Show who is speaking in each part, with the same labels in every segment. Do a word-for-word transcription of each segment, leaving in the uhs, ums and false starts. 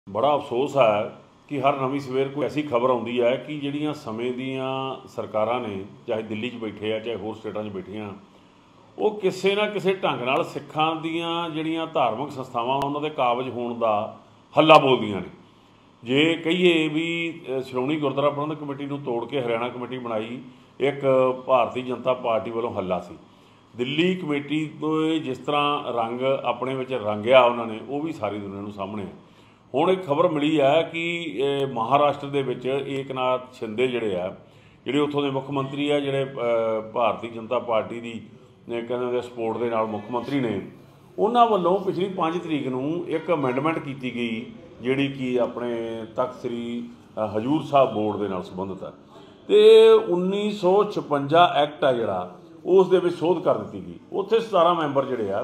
Speaker 1: बड़ा अफसोस है कि हर नवीं सवेर कोई ऐसी खबर आती है कि जिहड़ियां समय दियां सरकारां ने, चाहे दिल्ली च बैठे आ चाहे होर स्टेटां च बैठियां, वो किसी ना किसी ढंग नाल सिखां दियां जिहड़ियां धार्मिक संस्थावां उन्हां दे काबज होण दा हल्ला बोलदियां ने। जे कहिए भी श्रोमणी गुरुद्वारा प्रबंधक कमेटी नूं तोड़ के हरियाणा कमेटी बनाई एक भारतीय जनता पार्टी वालों हल्ला सी। दिल्ली कमेटी तो जिस तरह रंग अपने विच रंगिया उन्होंने, वो भी सारी दुनिया नूं सामने है। हुण एक खबर मिली है कि महाराष्ट्र दे विच एकनाथ शिंदे जिहड़े आ, जिहड़े उत्थों दे मुख मंत्री आ, जिहड़े भारतीय जनता पार्टी की कहते सपोर्ट के नाल मुख मंत्री ने, उन्हां वल्लों पिछली पाँच तरीक नूं एक अमेंडमेंट की गई जिहड़ी कि अपने तख्त श्री हजूर साहब बोर्ड के नाल संबंधित है। तो उन्नीस सौ छपंजा एक्ट आ जिहड़ा उस दे विच सोध कर दी गई। उत्थे सतारा मैंबर जिहड़े आ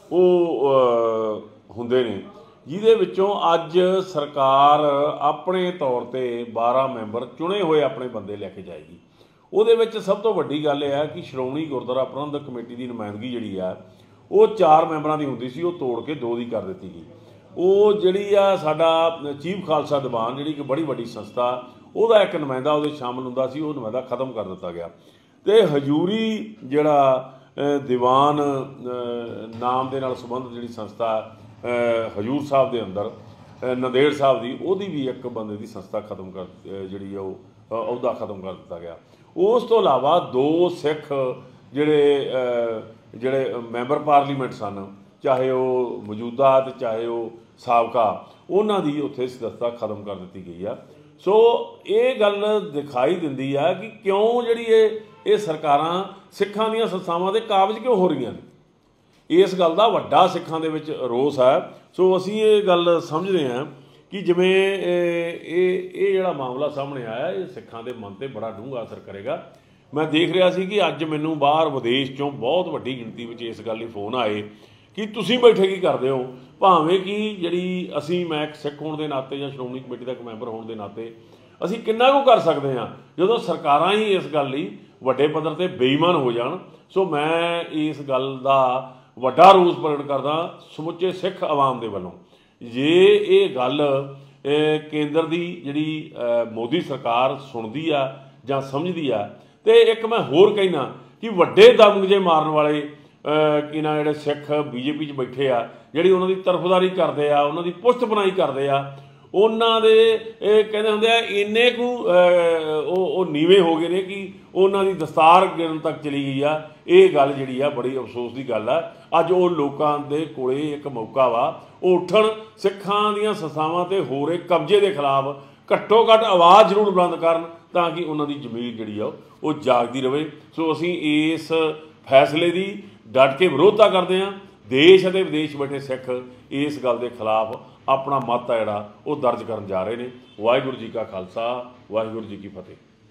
Speaker 1: वो हुंदे ने, जिहदे विचों अज सरकार अपने तौर पर बारह मैंबर चुने हुए अपने बंदे लैके जाएगी। उहदे विच सब तो वड्डी गल यह है कि श्रोमणी गुरुद्वारा प्रबंधक कमेटी की नुमाइंदगी जिहड़ी आ वो चार मैंबरां दी हुंदी सी, वो तोड़ के दो दी कर दी गई। वो जिहड़ी आ साडा चीफ खालसा दीवान जिहड़ी कि बड़ी वड्डी संस्था, उहदा एक नुमाइंदा उहदे शामिल हुंदा सी, वो नुमाइंदा खत्म कर दिता गया। तो हजूरी जिहड़ा दीवान नाम दे नाल संबंधित जिहड़ी संस्था हजूर साहब के अंदर नंदेड़ साहब की, वही भी एक बंदे की संस्था खत्म कर जी अहदा खत्म कर दिता गया। उस तो इलावा दो सिख जिहड़े जिहड़े मैंबर पार्लीमेंट सन, चाहे वो मौजूदा तो चाहे वो साबका, उन्हां दी उत्थे संस्था खत्म कर दी गई है। सो ये गल दिखाई दिंदी है कि क्यों जिहड़ी ये सरकारां सिखां दीयां संस्थावां दे काबज क्यों हो रही ने। इस गल का वड्डा सिखां दे विच रोस है। सो असीं ये गल समझते हैं कि जिवें ये जिहड़ा मामला सामने आया, ये सिखां दे मन ते बड़ा डूंघा असर करेगा। मैं देख रहा सी कि अज मैनूं बाहर विदेश चों बहुत वड्डी गिणती विच इस गल लई फोन आए कि तुसीं बैठे की करदे हो, भावें कि जिहड़ी असीं मैं एक सिख होण दे नाते जां श्रोमणी कमेटी दा एक मैंबर होण दे नाते असीं किन्ना कुछ कर सकते हैं जदों सरकारां ही इस गल लई वड्डे पद्धर ते बेईमान हो जाण। सो मैं इस गल दा वड्डा रोस प्रगट करदा समुचे सिख आवाम दे वल्लों। जे ये गल केंद्र की जिहड़ी मोदी सरकार सुनदी आ जां समझदी आ, ते एक मैं होर कहना कि वड्डे दमगजे मारन वाले कि ना जिहड़े सिख बीजेपी च बैठे आ, जिहड़ी उन्हां दी तरफदारी करदे आ, उन्हां दी पुश्त बनाई करदे आ, उन्हां दे कहंदे हुंदे आ इन्ने कु वो नीवे हो गए ने कि उन्हां दी दस्तार गिरन तक चली गई आ। ये गल जिहड़ी आ बड़ी अफसोस की गल आ। अज वो लोकां दे कोले एक मौका वा, वो उठण सिखां दीयां संस्थावां ते हो रहे कब्जे के खिलाफ घट्टो घट्ट आवाज़ जरूर बुलंद करन ताकि उन्हां दी जमीर जिहड़ी आ वो जागदी रहे। सो असीं इस फैसले की डट के विरोधता करते हैं। देश और विदेश बैठे सिख इस गल के खिलाफ अपना मत आ जिहड़ा वो दर्ज करन जा रहे हैं। वाहिगुरू जी का खालसा, वाहिगुरू जी की फतेह।